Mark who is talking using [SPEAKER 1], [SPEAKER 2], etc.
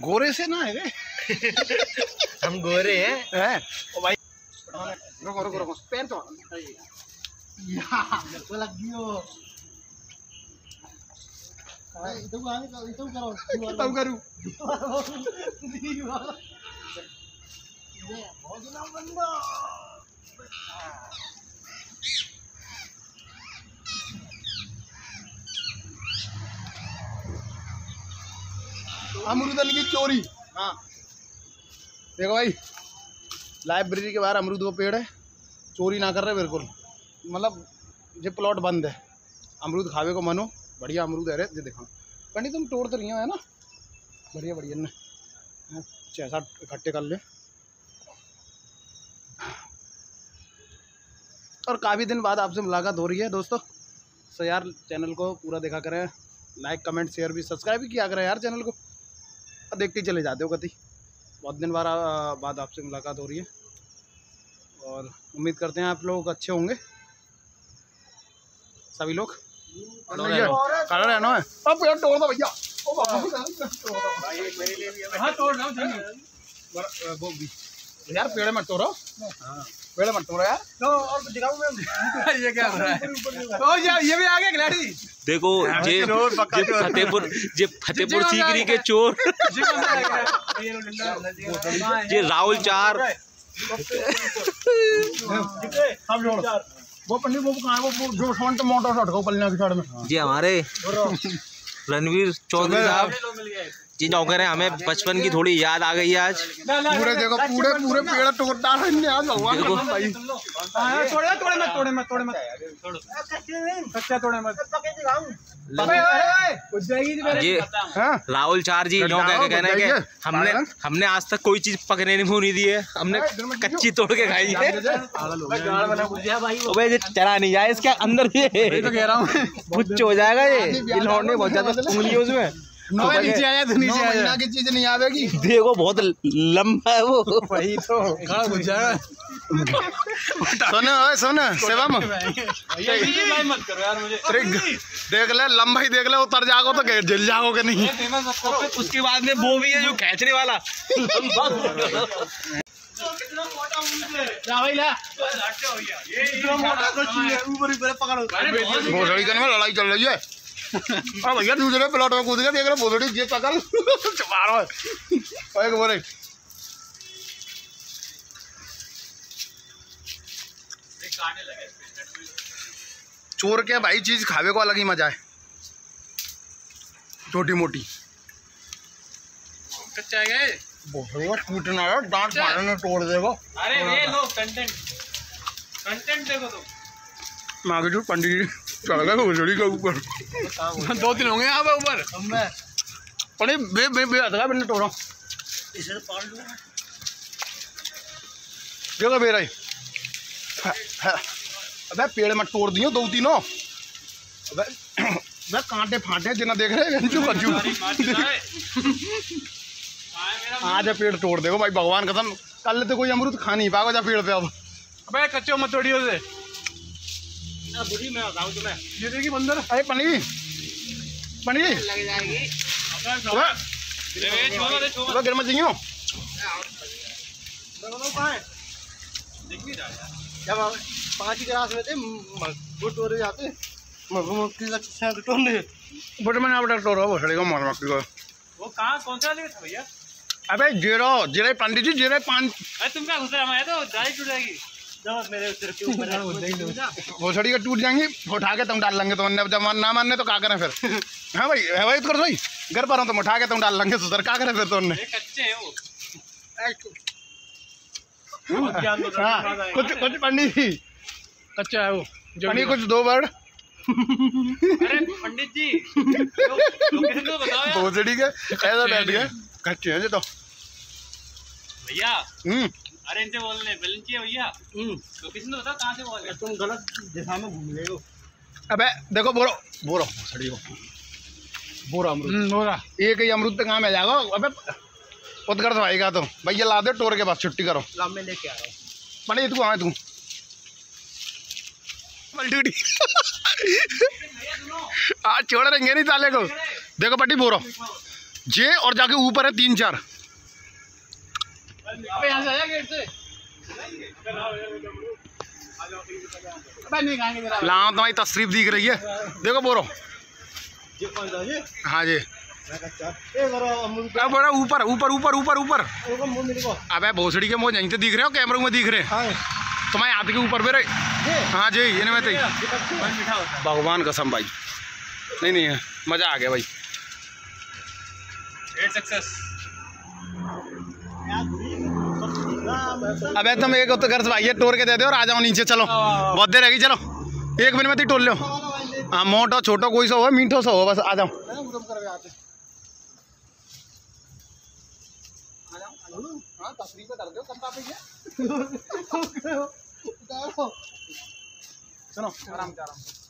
[SPEAKER 1] गोरे से ना है
[SPEAKER 2] हम गोरे हैं।
[SPEAKER 1] ओ भाई रुको रुको रुको पैर तो
[SPEAKER 2] को लग गयो।
[SPEAKER 1] तब करूं अमरूदन की चोरी।
[SPEAKER 2] हाँ
[SPEAKER 1] देखो भाई लाइब्रेरी के बाहर अमरूद का पेड़ है, चोरी ना कर रहे बिल्कुल, मतलब ये प्लॉट बंद है। अमरूद खावे को मनो, बढ़िया अमरूद है रे, ये देखो पंडित तुम तोड़ तो रही हो है ना, बढ़िया बढ़िया ने 6-7 इकट्ठे कर ले। और काफ़ी दिन बाद आपसे मुलाकात हो रही है दोस्तों, तो यार चैनल को पूरा देखा करें, लाइक कमेंट शेयर भी सब्सक्राइब भी किया करें यार चैनल को, और देखते ही चले जाते हो कभी। बहुत दिन बाद आपसे मुलाकात हो रही है और उम्मीद करते हैं आप लोग अच्छे होंगे सभी लोग। कलर है ना अब यार तोड़ दो भैया। हाँ तोड़ दो यार, पेड़ मत तोड़ो, पेड़ मत तोड़ो यार। तो और दिखाऊं मैं ये क्या हो रहा है? ओ ये भी आ गया खिलाड़ी।
[SPEAKER 3] देखो ये फतेहपुर सीकरी के चोर ये राहुल 4।
[SPEAKER 1] वो पंडित वो कहाँ वो जो फ्रंट मोटर हटको पलने की साइड में
[SPEAKER 3] जी हमारे रणवीर चौधरी साहब जी नौकर है। हमें बचपन की थोड़ी याद आ गई है आज।
[SPEAKER 1] पूरे देखो पूरे पेड़ तोड़ डाल आज भगवान भाई। तोड़े मत कच्चा तोड़े मत।
[SPEAKER 3] ये राहुल 4 जी नो कह के कहना है कि हमने आज तक कोई चीज पकने नहीं होने दी है, हमने कच्ची तोड़ के खाई है। भाई ये चला नहीं जाए इसके अंदर, ये
[SPEAKER 1] कह रहा हूँ
[SPEAKER 3] कुछ हो जाएगा ये लौटने बहुत ज्यादा उंगली उसमें।
[SPEAKER 1] नीचे आया तो नीचे आया की चीज नहीं आवेगी।
[SPEAKER 3] देखो बहुत लंबा है वो,
[SPEAKER 1] वही तो खड़ा हो जाएगा। सोना सेवा में मत करो यार मुझे। देख ले लंबाई देख ले, उतर जाओ तो जल जाओगे नहीं।
[SPEAKER 3] उसके बाद में वो भी है जो खींचने वाला।
[SPEAKER 1] भोसड़ी करने में लड़ाई चल रही है। अरे भैया दूसरे प्लॉट में कूद गया, देख रहे भोसड़ी जे पकड़ मारो बोले। चोर के भाई चीज खावे को अलग ही मजा है, छोटी मोटी। कच्चा है टूटना है, डांट मारने तोड़ देगा।
[SPEAKER 2] अरे ये लो कंटेंट देखो तुम।
[SPEAKER 1] मांगे जो पंडित जी चढ़ गए भोसड़ी के ऊपर। 2-3 होंगे यहाँ पे ऊपर। पंडित बे हटका मैंने तोड़ा इसे पाल दूंगा। देखो बेरा अबे पेड़ में तोड़ दियो 2-3। अबे कांटे फांटे जिना देख रहे आज पेड़ तोड़ देखो भाई, भगवान कसम कल तो कोई अमरूद खा नहीं पाएगा पेड़ पे। अब अबे कच्चो मत तोड़ियो से बुरी में बताऊं तुम्हें। ये देखिए बंदर। अरे पनी लग जाएगी। गिर मत जियो। जब 5 गिलास में थे वो तोड़े जाते बट मैंने आप तोड़ा भोसड़ी को मार मक्की को।
[SPEAKER 2] वो कहाँ कौन सा था भैया?
[SPEAKER 1] अबे जीरे पंडित जी जीरे 5।
[SPEAKER 2] तुम क्या घुस रहा है तो गाड़ी टूट जाएगी। मेरे सिर के ऊपर
[SPEAKER 1] भोसड़ी का टूट जाएंगी, उठा के तुम डाल लेंगे। तो जब ना मानने तो क्या करें फिर? हाँ भाई है भाई कर भाई घर पर तुम उठा के तुम डाल लेंगे सुधर क्या करें फिर? तो
[SPEAKER 2] कच्चे है वो।
[SPEAKER 1] कुछ पंडित जी कच्चा है वो पंडित, कुछ 2 वर्ड।
[SPEAKER 2] अरे पंडित जी
[SPEAKER 1] भोसड़ी के ऐसा बैठ गए कच्चे हैं तो
[SPEAKER 2] भैया। अरे इनसे बोलने बेलची है भैया। तो किसी ने बताया कहाँ से बोल रहे? तुम गलत दिशा में घूम रहे हो।
[SPEAKER 1] अबे देखो बोरो भोसड़ी को बोरा अमरूद बोरा एक ही अमरूद पे कहाँ में जाएगा? अबे उत्कर्ष भाईगा तो भैया ला दे टोर के पास छुट्टी करो।
[SPEAKER 2] लाभ में लेके आ रहा हूँ।
[SPEAKER 1] पंडित तू कहाँ है? तू आज छोड़ देंगे नहीं साले को। देखो पट्टी बोरो जे और जाके ऊपर है 3-4।
[SPEAKER 2] यहाँ से आया गेट से
[SPEAKER 1] लाओ तुम्हारी तशरीफ दिख रही है, देखो बोरो। हाँ जी बड़ा ऊपर ऊपर ऊपर ऊपर ऊपर। अबे भोसड़ी के मुँह यहीं से दिख रहे हो, कैमरों में दिख रहे हैं तुम्हारे हाथ के ऊपर भी रहे। हाँ जी इन्हें मैं भगवान कसम भाई, नहीं नहीं है मजा आ गया भाई।
[SPEAKER 2] सक्सेस।
[SPEAKER 1] अबे तुम एक तो घर से भाई टोर के दे दो और आ जाओ नीचे। चलो बहुत देर रहेगी, चलो 1 मिनट में ही टोल लो। हाँ मोटो छोटो कोई सा हो, मीठो सा हो, बस आ जाओ। सुनो आराम से आराम से।